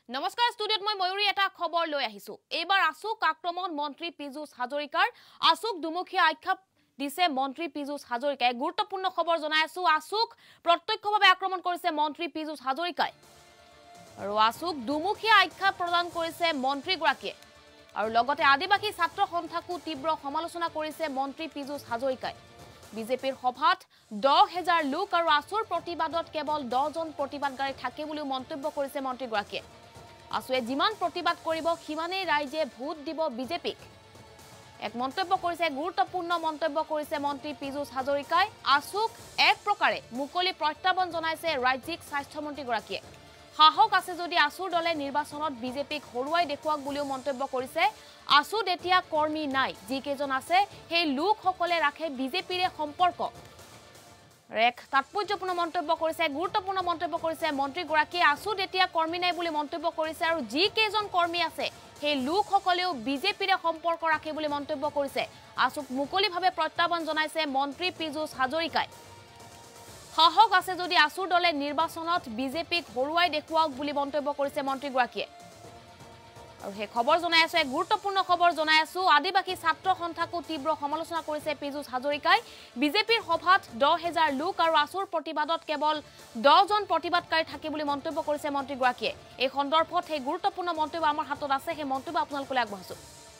নমস্কাৰ ষ্টুডিঅ'ত মই ময়ূৰী এটা খবৰ লৈ আহিছো এইবাৰ আসুক আক্ৰমণ মন্ত্ৰী পীযুষ হাজৰিকাৰ আসুক দুমুখীয়া আক্ষেপ দিছে মন্ত্ৰী পীযুষ হাজৰিকাই গুৰুত্বপূৰ্ণ খবৰ জনাই আছো আসুক প্ৰত্যক্ষভাৱে আক্ৰমণ কৰিছে মন্ত্ৰী পীযুষ হাজৰিকাই আৰু আসুক দুমুখীয়া আক্ষেপ প্ৰদান কৰিছে মন্ত্ৰী গৰাকীয়ে আৰু লগতে আদিবাসী ছাত্ৰ সন্থাকো তীব্ৰ সমালোচনা কৰিছে মন্ত্ৰী পীযুষ হাজৰিকাই বিজেপিৰ সভাত 10,000 লোক আৰু আসুৰ প্ৰতিবাদত কেৱল 10 জন প্ৰতিবাদকাৰী থাকে বুলি মন্তব্য কৰিছে মন্ত্ৰী গৰাকীয়ে আসুৱে যিমান প্ৰতিবাদ কৰিব সিমানেই ৰাইজে ভোট দিব বিজেপিক এক মন্তব্য কৰিছে গুৰুত্বপূৰ্ণ মন্তব্য কৰিছে মন্ত্ৰী পীযুষ হাজৰিকাই আসুক এক প্ৰকাৰে মুকলি প্ৰত্যাহ্বান জনাইছে ৰাজ্যিক স্বাস্থ্য মন্ত্ৰী গৰাকীয়ে সাহস আছে যদি আসুৰ দলে নিৰ্বাচনত বিজেপিক হৰুৱাই দেখুৱাক বুলিও মন্তব্য কৰিছে আসুত এতিয়া কৰ্মী নাই যি কেজন আছে সেই লোকসকলে ৰাখে বিজেপিৰে সম্পৰ্ক এক তাৎপৰ্যপূৰ্ণ মন্তব্য কৰিছে গুৰুত্বপূৰ্ণ মন্তব্য কৰিছে মন্ত্ৰী গৰাকীয়ে আসুত এতিয়া কৰ্মী নাই বুলি মন্তব্য কৰিছে আৰু যি কেজন কৰ্মী আছে সেই লোকসকলেও বিজেপিৰে সম্পৰ্ক ৰাখে বুলি মন্তব্য কৰিছে আসুক মুকলিভাৱে প্ৰত্যাহ্বান জনাইছে মন্ত্ৰী পীযুষ হাজৰিকাই সাহস আছে যদি আসুৰ দলে নিৰ্বাচনত বিজেপিক হৰুৱাই দেখুৱাওক বুলি মন্তব্য কৰিছে মন্ত্ৰী গৰাকীয়ে আৰু হে খবৰ জনাই আছে গুৰুত্বপূৰ্ণ খবৰ জনাই আছো আদিবাসী ছাত্ৰ সন্থাকো তীব্ৰ সমালোচনা কৰিছে পীযুষ হাজৰিকাই বিজেপিৰ সভাত 10,000 লোক আৰু আসুৰ প্ৰতিবাদত কেৱল 10 জন প্ৰতিবাদকাৰী থাকে বুলি মন্তব্য কৰিছে মন্ত্ৰী গৰাকীয়ে এই সন্দৰ্ভত হে গুৰুত্বপূৰ্ণ মন্তব্য আমাৰ হাতত আছে হে মন্তব্য আপোনালোকলৈ আগবঢ়াইছো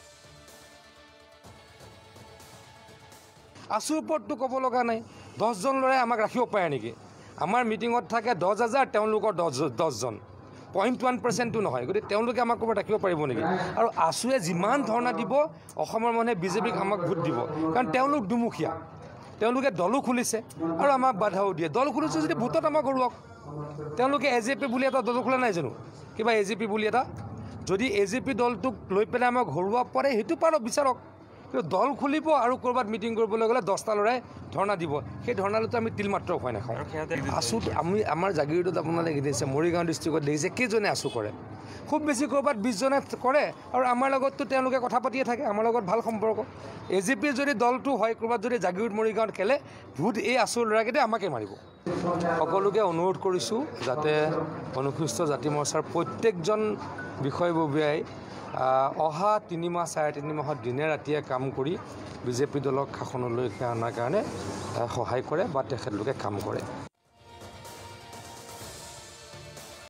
আসুৰ ওপৰতো ক'ব লগা নাই 10 জন ল'ৰাই আমাক ৰাখিব পাৰে নেকি আমাৰ মিটিঙত থাকে 10,000 তেওঁলোকৰ 10 জন 0.1%টো নহয় গতিকে তেওঁলোকে আমাক ক'ব ৰাখিব পাৰিব নেকি আৰু আসুৱে যিমান ধৰণা দিব অসমৰ মানুহে বিজেপিক আমাক ভোট দিব কাৰণ তেওঁলোক দুমুখীয়া তেওঁলোকে দলো খুলিছে আৰু আমাক বাধাও দিয়ে দল খুলিছে যদি ভোটত আমাক হৰুৱাওক তেওঁলোকে এজেপি বুলি এটা দল খোলা নাই জানো কিবা এজেপি বুলি এটা যদি এজেপি দলটোক লৈ পেলাই আমাক হৰুৱাব পাৰে সেইটো পাৰক বিচাৰক কিন্তু দল খুলিব আৰু ক'ৰবাত মিটিং কৰিবলৈ গ'লে 10টা ল'ৰাই ধৰ্ণা দিব সেই ধৰ্ণালৈতো আমি তিল মাত্ৰ উপায় নাখাওঁ আসুত আমি আমাৰ জাগিৰোডত আপোনালোকে দেখিছে মৰিগাঁও ডিষ্ট্ৰিক্টত দেখিছে কেইজনে আসু কৰে খুব বেছি ক'ৰবাত 20 জনে কৰে আৰু আমাৰ লগততো তেওঁলোকে কথা পাতিয়ে থাকে আমাৰ লগত ভাল সম্পৰ্ক এজেপিৰ যদি দলটো হয় ক'ৰবাত যদি জাগিৰোড মৰিগাঁৱত খেলে ভোট এই আসুৰ ল'ৰাকেইটাই আমাকে মাৰিব সকলোকে অনুৰোধ কৰিছোঁ যাতে অনুসূচিত জাতি মৰ্চাৰ প্ৰত্যেকজন বিষয়ববীয়াই অহা 3 মাহ 3.5 মাহত দিনে ৰাতিয়ে কাম কৰি বিজেপি দলক শাসনলৈ অনাৰ কাৰণে সহায় কৰে বা তেখেতলোকে কাম কৰে